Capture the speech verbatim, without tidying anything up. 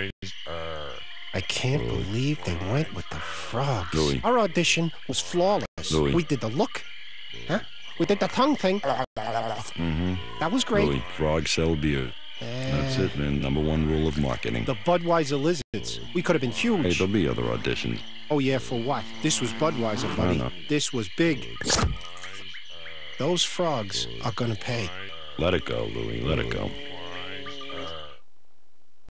I can't believe they went with the frogs. Louis. Our audition was flawless. Louis. We did the look. Huh? We did the tongue thing. Mm-hmm. That was great. Louis, frogs sell beer. Uh, That's it, man. Number one rule of marketing. The Budweiser lizards. We could have been huge. Hey, there'll be other auditions. Oh, yeah, for what? This was Budweiser, buddy. know. This was big. Those frogs are gonna pay. Let it go, Louis. Let it go.